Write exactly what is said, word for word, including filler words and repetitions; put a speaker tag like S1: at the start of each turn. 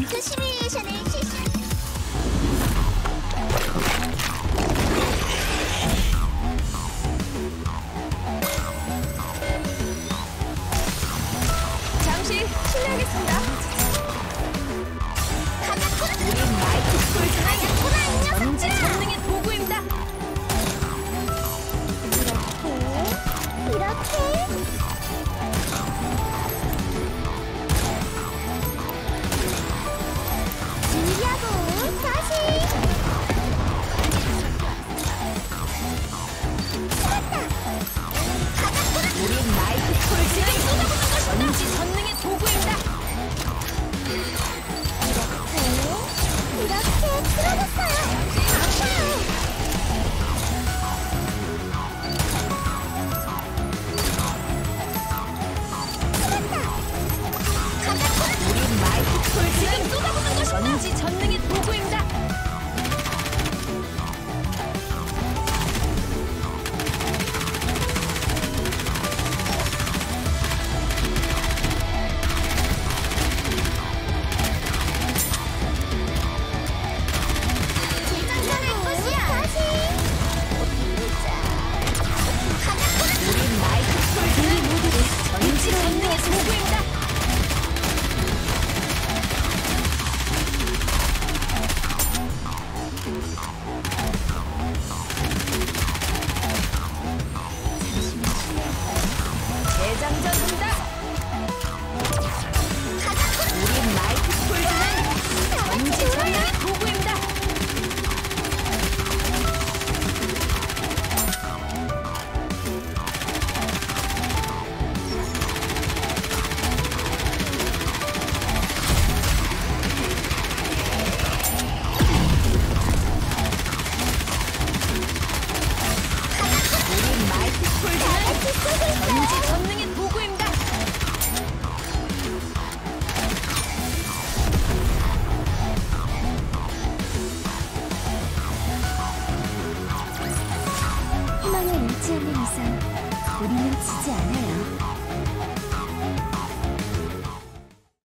S1: 전투 시뮬레이션을 실시.
S2: 잠시 실례하겠습니다.
S1: 가자꾸나.
S2: 우린 마이크 스콜즈는
S1: 가자꾸나 이
S2: 전지
S1: 녀석들아.
S2: 전능의 도구입니다.
S1: 이렇게 이렇게. 준비하고 다시. 찾았다. 가자꾸나.
S2: 우린 마이크 스콜즈는 전지 전능의 도구입니다.
S1: 이렇게 이렇게 쓰러졌어요. 아파요.
S2: 우린 마이크 스콜즈는 쏟아붓는 것이다. 전지 전능의 도구입니다.
S1: 재장전할 것이야. 다시.
S2: 우린 마이크 스콜즈는 전지 전능의 도구입니다. 재장전합니다. 우린 마이크 스콜즈는 전지 전능의 도구입니다. 우린 마이크 스콜즈는 전지 전능의 도구입니다.
S1: 희망을 잃지 않는 이상 우리는 지지 않아.